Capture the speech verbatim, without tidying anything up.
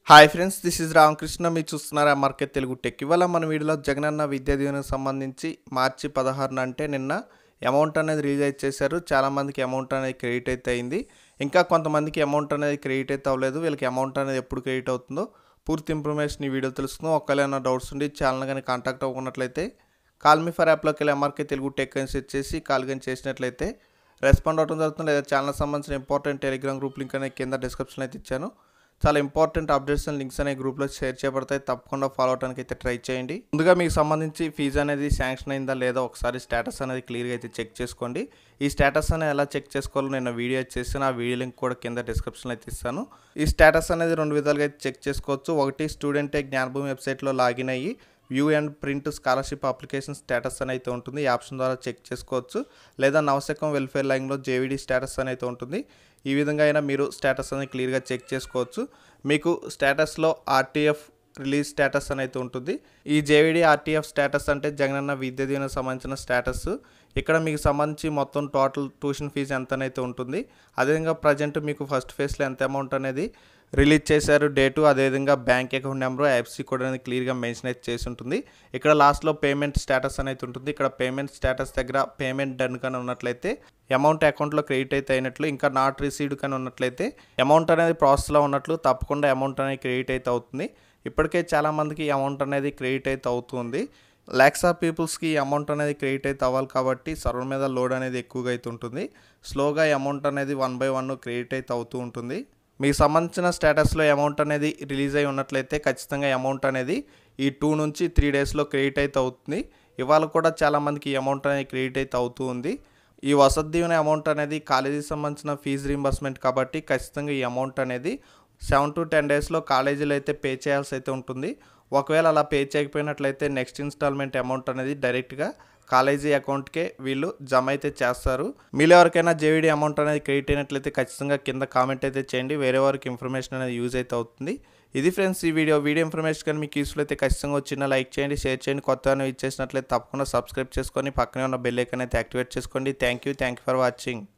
Hi friends, this is Ramakrishna. మీరు చూస్తున్నారా market Telugu tech. ఇవాళ మన వీడియోలో జగనన్న విద్యా దీవెనకు సంబంధించి మార్చి పదహారున అంటే నిన్న అమౌంట్ అనేది రిలీజ్ అయితే చేశారు. చాలామందికి అమౌంట్ అనేది క్రెడిట్ అయితే అయింది. ఇంకా కొంతమందికి అమౌంట్ అనేది క్రెడిట్ అయితే అవ్వలేదు. వీళ్ళకి అమౌంట్ అనేది ఎప్పుడు క్రెడిట్ అవుతుందో పూర్తి ఇన్ఫర్మేషన్ ఈ వీడియో తెలుసుకుందాం. ఒకవేళ ఏమైనా డౌట్స్ ఉండి ఛానల్ కానీ కాంటాక్ట్ అవ్వకున్నట్లయితే కాల్ మీ ఫర్ యాప్లోకి వెళ్ళి మార్కెట్ తెలుగు టెక్ అని సెట్ చేసి కాల్ కానీ చేసినట్లయితే రెస్పాండ్ అవడం జరుగుతుంది. లేదా ఛానల్ సంబంధించిన ఇంపార్టెంట్ టెలిగ్రామ్ గ్రూప్ లింక్ అనేది కింద డిస్క్రిప్షన్ అయితే ఇచ్చాను. చాలా ఇంపార్టెంట్ అప్డేట్స్ అండ్ లింక్స్ అనే గ్రూప్లో షేర్ చేయబడతాయి. తప్పకుండా ఫాలో అవడానికి అయితే ట్రై చేయండి. ముందుగా మీకు సంబంధించి ఫీజు అనేది శాంక్షన్ అయిందా లేదా ఒకసారి స్టేటస్ అనేది క్లియర్గా అయితే చెక్ చేసుకోండి. ఈ స్టేటస్ అనేది ఎలా చెక్ చేసుకోవాలో నేను వీడియో చేస్తాను. ఆ వీడియో లింక్ కూడా కింద డిస్క్రిప్షన్లో అయితే ఇస్తాను. ఈ స్టేటస్ అనేది రెండు విధాలుగా అయితే చెక్ చేసుకోవచ్చు. ఒకటి స్టూడెంటే జ్ఞానభూమి వెబ్సైట్లో లాగిన్ అయ్యి view and print scholarship application status అని అయితే ఉంటుంది. ఈ ఆప్షన్ ద్వారా చెక్ చేసుకోవచ్చు. లేదా నవశకం వెల్ఫేర్ లైన్లో జేవీడీ స్టేటస్ అని అయితే ఉంటుంది. ఈ విధంగా అయినా మీరు స్టేటస్ అనేది క్లియర్గా చెక్ చేసుకోవచ్చు. మీకు స్టేటస్లో ఆర్టీఎఫ్ రిలీజ్ స్టేటస్ అని అయితే ఉంటుంది. ఈ జేవీడీ ఆర్టీఎఫ్ స్టేటస్ అంటే జగనన్న విద్యా దీవెనకు సంబంధించిన స్టేటస్. ఇక్కడ మీకు సంబంధించి మొత్తం టోటల్ ట్యూషన్ ఫీజు ఎంత అయితే ఉంటుంది. అదేవిధంగా ప్రజెంట్ మీకు ఫస్ట్ ఫేజ్లో ఎంత అమౌంట్ అనేది రిలీజ్ చేశారు, డేటు, అదేవిధంగా bank account number, IFSC code అనేది క్లియర్గా మెన్షన్ అయితే చేసి ఉంటుంది. ఇక్కడ లాస్ట్లో పేమెంట్ స్టేటస్ అనేది ఉంటుంది. ఇక్కడ పేమెంట్ స్టేటస్ దగ్గర పేమెంట్ డన్ కానీ ఉన్నట్లయితే అమౌంట్ అకౌంట్లో క్రెడిట్ అయితే అయినట్లు, ఇంకా నాట్ రిసీవ్డ్ కానీ ఉన్నట్లయితే అమౌంట్ అనేది ప్రాసెస్లో ఉన్నట్లు, తప్పకుండా అమౌంట్ అనేది క్రెడిట్ అయితే అవుతుంది. ఇప్పటికే చాలామందికి అమౌంట్ అనేది క్రెడిట్ అయితే అవుతుంది. ల్యాక్స్ ఆఫ్ పీపుల్స్కి అమౌంట్ అనేది క్రెడిట్ అయితే అవ్వాలి కాబట్టి సర్వర్ మీద లోడ్ అనేది ఎక్కువగా అయితే ఉంటుంది. స్లోగా అమౌంట్ అనేది వన్ బై వన్ క్రెడిట్ అయితే అవుతూ ఉంటుంది. మీకు సంబంధించిన స్టేటస్లో అమౌంట్ అనేది రిలీజ్ అయి ఉన్నట్లయితే ఖచ్చితంగా అమౌంట్ అనేది ఈ టూ నుంచి త్రీ డేస్లో క్రెడిట్ అయితే అవుతుంది. ఇవాళ కూడా చాలామందికి అమౌంట్ అనేది క్రెడిట్ అయితే అవుతూ ఉంది. ఈ వసతి దీవెన అమౌంట్ అనేది కాలేజీకి సంబంధించిన ఫీజు రీంబర్స్మెంట్ కాబట్టి ఖచ్చితంగా ఈ అమౌంట్ అనేది సెవెన్ టు టెన్ డేస్లో కాలేజీలో అయితే పే చేయాల్సి అయితే ఉంటుంది. ఒకవేళ అలా పే చేయకపోయినట్లయితే నెక్స్ట్ ఇన్స్టాల్మెంట్ అమౌంట్ అనేది డైరెక్ట్గా కాలేజీ అకౌంట్కే వీళ్ళు జమ అయితే చేస్తారు. మీలో ఎవరికైనా జేవీడీ అమౌంట్ అనేది క్రెడిట్ అయినట్లయితే ఖచ్చితంగా కింద కామెంట్ అయితే చేయండి. వేరే వారికి ఇన్ఫర్మేషన్ అనేది యూజ్ అయితే అవుతుంది. ఇది ఫ్రెండ్స్ ఈ వీడియో వీడియో ఇన్ఫర్మేషన్ కానీ మీకు యూస్ఫుల్ అయితే ఖచ్చితంగా వచ్చిన లైక్ చేయండి, షేర్ చేయండి. కొత్తగా ఇచ్చేసినట్లయితే తప్పకుండా సబ్స్క్రైబ్ చేసుకొని పక్కనే ఉన్న బెల్ ఐకాన్ అయితే యాక్టివేట్ చేసుకోండి. Thank you thank you for watching.